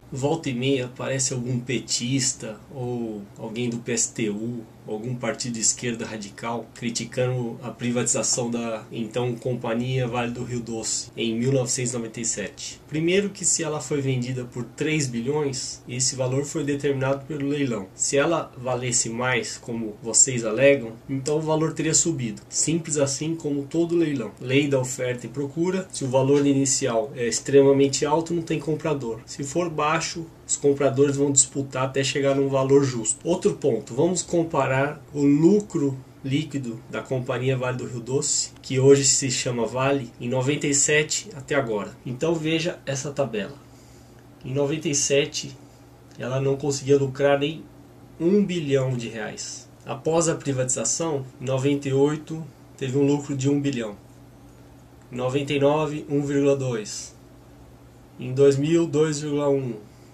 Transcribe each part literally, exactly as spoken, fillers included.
Volta e meia aparece algum petista ou alguém do P S T U, algum partido de esquerda radical, criticando a privatização da então Companhia Vale do Rio Doce em mil novecentos e noventa e sete. Primeiro que se ela foi vendida por três bilhões, esse valor foi determinado pelo leilão. Se ela valesse mais, como vocês alegam, então o valor teria subido. Simples assim como todo leilão. Lei da oferta e procura. Se o valor inicial é extremamente alto, não tem comprador. Se for baixo, os compradores vão disputar até chegar num valor justo. Outro ponto, vamos comparar o lucro líquido da Companhia Vale do Rio Doce, que hoje se chama Vale, em noventa e sete até agora. Então veja essa tabela. Em noventa e sete ela não conseguia lucrar nem um bilhão de reais. Após a privatização, em noventa e oito teve um lucro de um bilhão. Em noventa e nove, um vírgula dois. Em dois mil, dois vírgula um.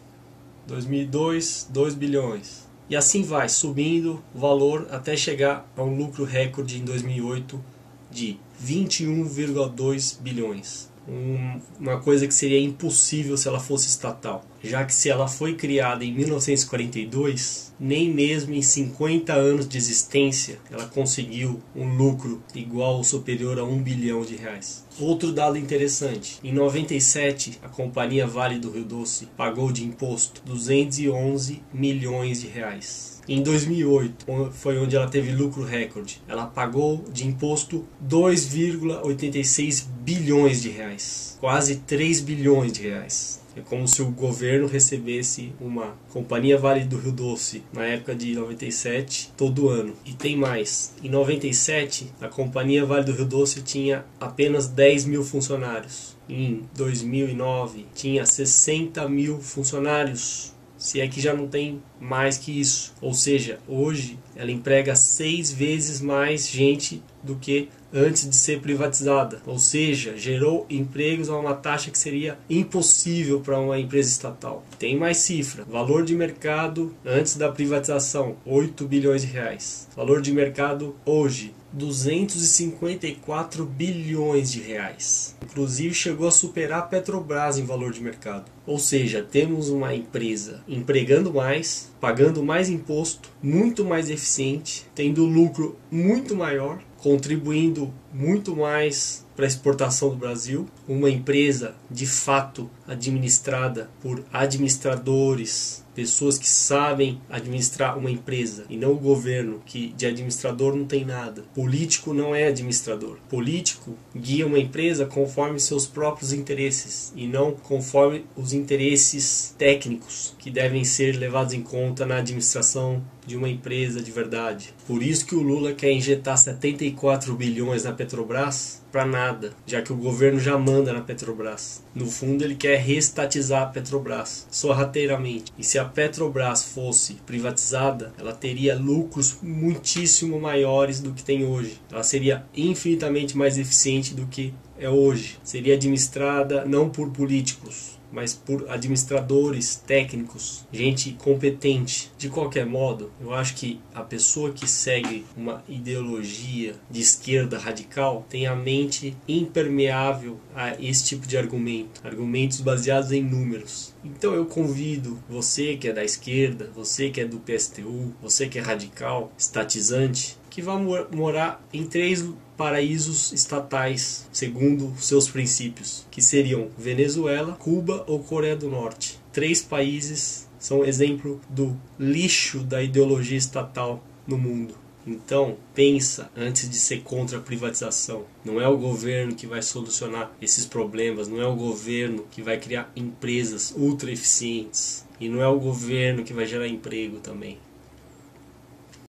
dois mil e dois, dois bilhões. E assim vai, subindo o valor até chegar a um lucro recorde em dois mil e oito de vinte e um vírgula dois bilhões. Um, uma coisa que seria impossível se ela fosse estatal, já que se ela foi criada em mil novecentos e quarenta e dois, nem mesmo em cinquenta anos de existência ela conseguiu um lucro igual ou superior a um bilhão de reais. Outro dado interessante, em noventa e sete a Companhia Vale do Rio Doce pagou de imposto duzentos e onze milhões de reais. Em dois mil e oito foi onde ela teve lucro recorde. Ela pagou de imposto dois vírgula oitenta e seis bilhões de reais. Quase três bilhões de reais. É como se o governo recebesse uma Companhia Vale do Rio Doce na época de noventa e sete todo ano. E tem mais. Em noventa e sete a Companhia Vale do Rio Doce tinha apenas dez mil funcionários. Em dois mil e nove tinha sessenta mil funcionários. Se é que já não tem mais que isso. Ou seja, hoje ela emprega seis vezes mais gente do que antes de ser privatizada. Ou seja, gerou empregos a uma taxa que seria impossível para uma empresa estatal. Tem mais cifra. Valor de mercado antes da privatização, oito bilhões de reais. Valor de mercado hoje, duzentos e cinquenta e quatro bilhões de reais. Inclusive chegou a superar a Petrobras em valor de mercado. Ou seja, temos uma empresa empregando mais, pagando mais imposto, muito mais eficiente, tendo lucro muito maior, contribuindo muito mais para a exportação do Brasil. Uma empresa de fato administrada por administradores, pessoas que sabem administrar uma empresa e não o governo, que de administrador não tem nada. Político não é administrador. Político guia uma empresa conforme seus próprios interesses e não conforme os interesses técnicos que devem ser levados em conta na administração de uma empresa de verdade. Por isso que o Lula quer injetar setenta e quatro bilhões na Petrobras para nada, já que o governo já manda na Petrobras. No fundo ele quer reestatizar a Petrobras, sorrateiramente. E se a Petrobras fosse privatizada, ela teria lucros muitíssimo maiores do que tem hoje. Ela seria infinitamente mais eficiente do que é hoje. Seria administrada não por políticos, mas por administradores técnicos, gente competente. De qualquer modo, eu acho que a pessoa que segue uma ideologia de esquerda radical tem a mente impermeável a esse tipo de argumento, argumentos baseados em números. Então eu convido você que é da esquerda, você que é do P S T U, você que é radical, estatizante, que vá morar em três paraísos estatais, segundo seus princípios, que seriam Venezuela, Cuba ou Coreia do Norte. Três países são exemplo do lixo da ideologia estatal no mundo. Então, pensa antes de ser contra a privatização. Não é o governo que vai solucionar esses problemas, não é o governo que vai criar empresas ultra eficientes. E não é o governo que vai gerar emprego também.